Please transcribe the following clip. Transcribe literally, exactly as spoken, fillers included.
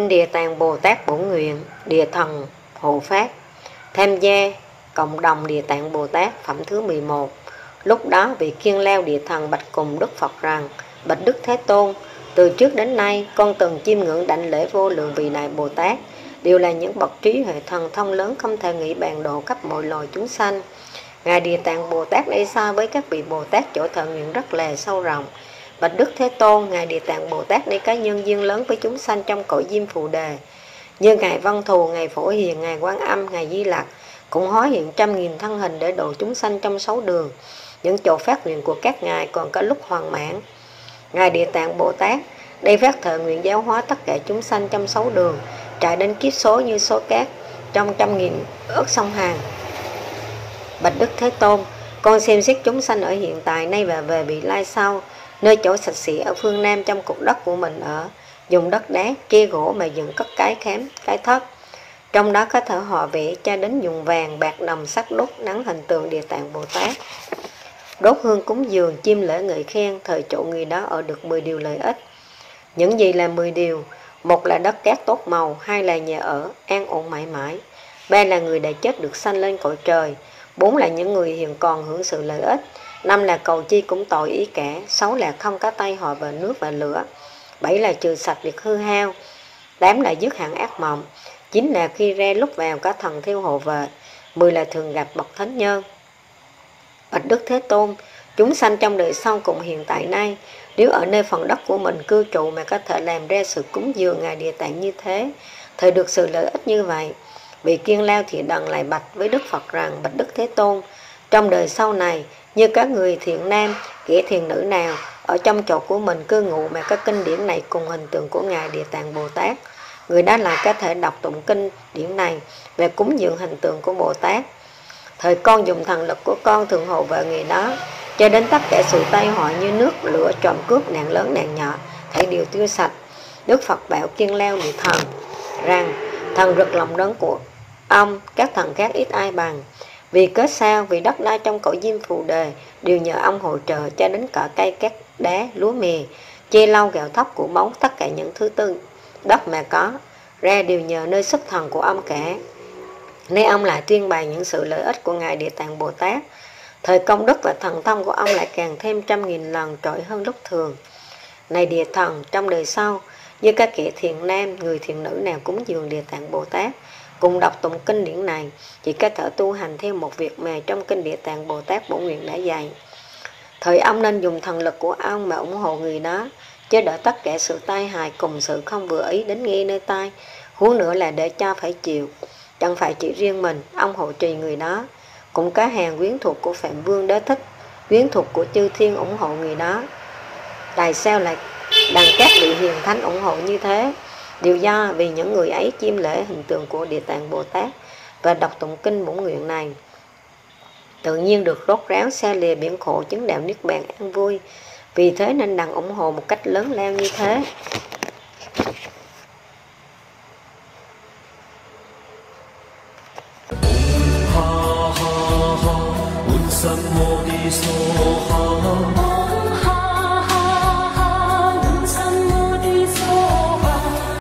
Kinh Địa Tạng Bồ Tát Bổn Nguyện, Địa Thần Hộ Pháp. Tham gia cộng đồng Địa Tạng Bồ Tát phẩm thứ mười một. Lúc đó vị Kiên Lao Địa Thần bạch cùng Đức Phật rằng: Bạch Đức Thế Tôn, từ trước đến nay con từng chiêm ngưỡng đảnh lễ vô lượng vị này Bồ Tát, đều là những bậc trí huệ thần thông lớn, không thể nghĩ bàn độ khắp mọi loài chúng sanh. Ngài Địa Tạng Bồ Tát đây so với các vị Bồ Tát chỗ thọ nguyện rất là sâu rộng. Bạch Đức Thế Tôn, Ngài Địa Tạng Bồ Tát đây có nhân duyên lớn với chúng sanh trong cõi Diêm Phù Đề, như Ngài Văn Thù, Ngài Phổ Hiền, Ngài Quan Âm, Ngài Di Lặc cũng hóa hiện trăm nghìn thân hình để độ chúng sanh trong sáu đường. Những chỗ phát nguyện của các ngài còn có lúc hoàn mãn. Ngài Địa Tạng Bồ Tát đây phát thệ nguyện giáo hóa tất cả chúng sanh trong sáu đường, trải đến kiếp số như số cát trong trăm nghìn ức sông Hàn. Bạch Đức Thế Tôn, con xem xét chúng sanh ở hiện tại nay và về vị lai sau, nơi chỗ sạch sẽ ở phương Nam trong cục đất của mình ở, dùng đất đá, tre gỗ mà dựng cất cái khám, cái thất. Trong đó có thể họ vẽ cho đến dùng vàng, bạc, đồng, sắt đúc nắng hình tượng Địa Tạng Bồ Tát. Đốt hương cúng dường, chiêm lễ ngợi khen, thời chỗ người đó ở được mười điều lợi ích. Những gì là mười điều? Một là đất cát tốt màu, hai là nhà ở, an ổn mãi mãi, ba là người đã chết được sanh lên cõi trời, bốn là những người hiện còn hưởng sự lợi ích, năm là cầu chi cũng tội ý cả, sáu là không có tay họ vào nước và lửa, bảy là trừ sạch việc hư hao, tám là dứt hẳn ác mộng, chín là khi ra lúc vào có thần thiêu hộ vệ, mười là thường gặp bậc thánh nhân. Bạch Đức Thế Tôn, chúng sanh trong đời sau cùng hiện tại nay, nếu ở nơi phần đất của mình cư trụ mà có thể làm ra sự cúng dường Ngài Địa Tạng như thế, thời được sự lợi ích như vậy, vị Kiên Lao thì đặng lại bạch với Đức Phật rằng: Bạch Đức Thế Tôn, trong đời sau này, như các người thiện nam, kẻ thiện nữ nào ở trong chỗ của mình cư ngụ mà có kinh điển này cùng hình tượng của Ngài Địa Tạng Bồ Tát, người đó lại có thể đọc tụng kinh điển này về cúng dường hình tượng của Bồ Tát. Thời con dùng thần lực của con thường hộ vệ người đó, cho đến tất cả sự tai họa như nước, lửa, trộm cướp, nạn lớn, nạn nhỏ, thảy đều tiêu sạch. Đức Phật bảo Kiên Lao Địa Thần rằng: thần rực lòng đấng của ông, các thần khác ít ai bằng. Vì cớ sao? Vì đất đai trong cõi Diêm Phù Đề đều nhờ ông hỗ trợ, cho đến cỏ cây, cát đá, lúa mì, che lau, gạo thóc, củ báu, tất cả những thứ tư đất mà có ra đều nhờ nơi sức thần của ông cả. Nên ông lại tuyên bày những sự lợi ích của Ngài Địa Tạng Bồ Tát. Thời công đức và thần thông của ông lại càng thêm trăm nghìn lần trội hơn lúc thường. Này Địa Thần, trong đời sau, như các kẻ thiện nam, người thiện nữ nào cúng dường Địa Tạng Bồ Tát, cùng đọc tụng kinh điển này, chỉ có thể tu hành theo một việc mà trong kinh Địa Tạng Bồ Tát Bổn Nguyện đã dạy. Thời ông nên dùng thần lực của ông mà ủng hộ người đó, chứ đỡ tất cả sự tai hại cùng sự không vừa ý đến nghe nơi tai, huống nữa là để cho phải chịu. Chẳng phải chỉ riêng mình, ông hộ trì người đó, cũng có hàng quyến thuộc của Phạm Vương Đế Thích, quyến thuộc của chư thiên ủng hộ người đó. Tại sao lại đàn các vị hiền thánh ủng hộ như thế? Điều do vì những người ấy chiêm lễ hình tượng của Địa Tạng Bồ Tát và đọc tụng kinh bổn nguyện này, tự nhiên được rốt ráo xa lìa biển khổ, chứng đạo niết bàn an vui. Vì thế nên đặng ủng hộ một cách lớn lao như thế. Nam mô Di Đà Phật.